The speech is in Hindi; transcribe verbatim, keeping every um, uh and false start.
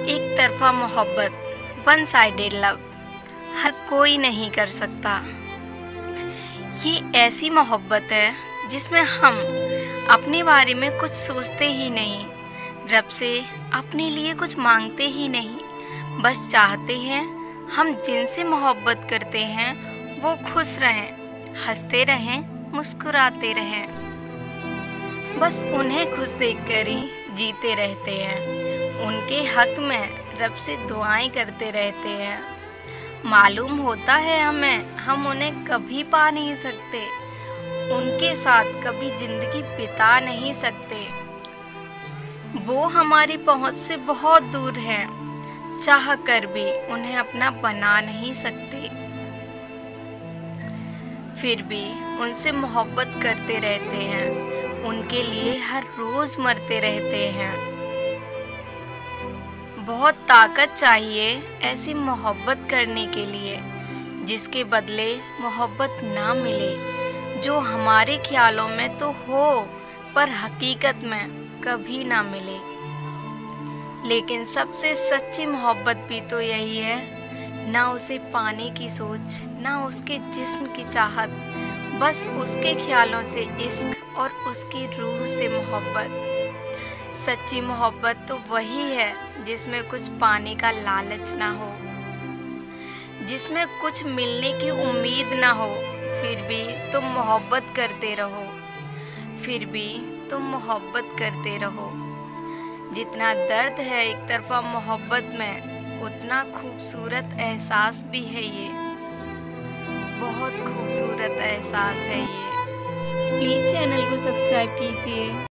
एक तरफा मोहब्बत, वन साइडेड लव, हर कोई नहीं कर सकता। ये ऐसी मोहब्बत है जिसमें हम अपने बारे में कुछ सोचते ही नहीं, रब से अपने लिए कुछ मांगते ही नहीं, बस चाहते हैं हम जिनसे मोहब्बत करते हैं वो खुश रहें, हंसते रहें, मुस्कुराते रहें। बस उन्हें खुश देखकर ही जीते रहते हैं, उनके हक में रब से दुआएं करते रहते हैं। मालूम होता है हमें हम उन्हें कभी पा नहीं सकते, उनके साथ कभी जिंदगी बिता नहीं सकते। वो हमारी पहुंच से बहुत दूर हैं, चाह कर भी उन्हें अपना बना नहीं सकते। फिर भी उनसे मोहब्बत करते रहते हैं, उनके लिए हर रोज मरते रहते हैं। बहुत ताकत चाहिए ऐसी मोहब्बत करने के लिए, जिसके बदले मोहब्बत ना मिले, जो हमारे ख्यालों में तो हो पर हकीकत में कभी ना मिले। लेकिन सबसे सच्ची मोहब्बत भी तो यही है, ना उसे पाने की सोच, ना उसके जिस्म की चाहत, बस उसके ख्यालों से इश्क और उसकी रूह से मोहब्बत। सच्ची मोहब्बत तो वही है जिसमें कुछ पाने का लालच ना हो, जिसमें कुछ मिलने की उम्मीद ना हो, फिर भी तुम मोहब्बत करते रहो, फिर भी तुम मोहब्बत करते रहो। जितना दर्द है एक तरफा मोहब्बत में, उतना खूबसूरत एहसास भी है ये, बहुत खूबसूरत एहसास है ये। प्लीज़ चैनल को सब्सक्राइब कीजिए।